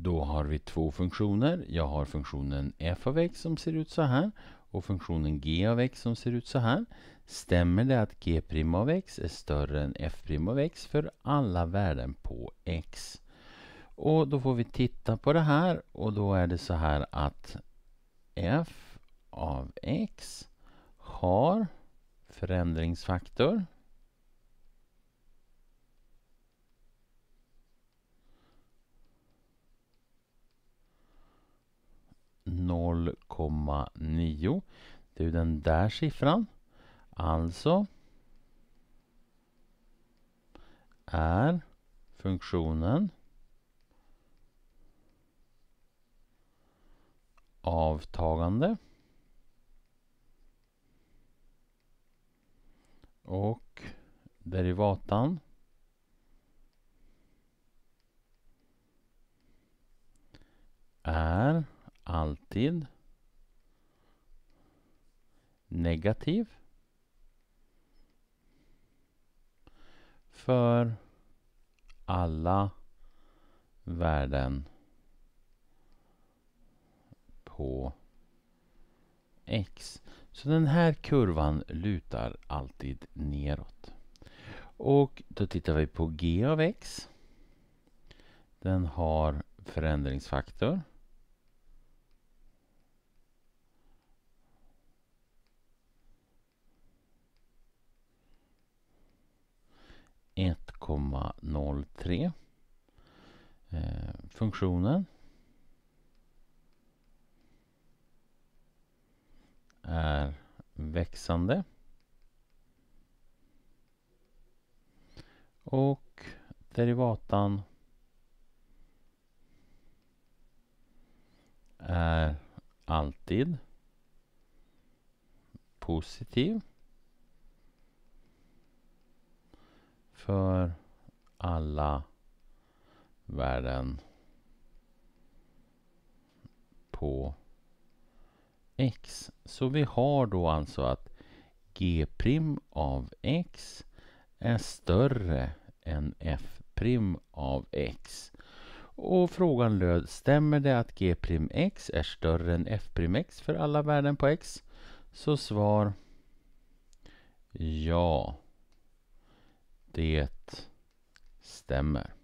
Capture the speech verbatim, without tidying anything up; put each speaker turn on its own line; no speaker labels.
Då har vi två funktioner. Jag har funktionen f av x som ser ut så här och funktionen g av x som ser ut så här. Stämmer det att g' av x är större än f' av x för alla värden på x? Och då får vi titta på det här och då är det så här att f av x har förändringsfaktor noll komma nio. Det är ju den där siffran. Alltså är funktionen avtagande och derivatan är alltid negativ för alla värden på x. Så den här kurvan lutar alltid neråt. Och då tittar vi på g av x. Den har förändringsfaktor ett komma noll tre. Eh, funktionen är växande och derivatan är alltid positiv för alla värden på x. Så vi har då alltså att g' av x är större än f' av x. Och frågan löd, stämmer det att g'x är större än f'x för alla värden på x? Så svar ja, det stämmer.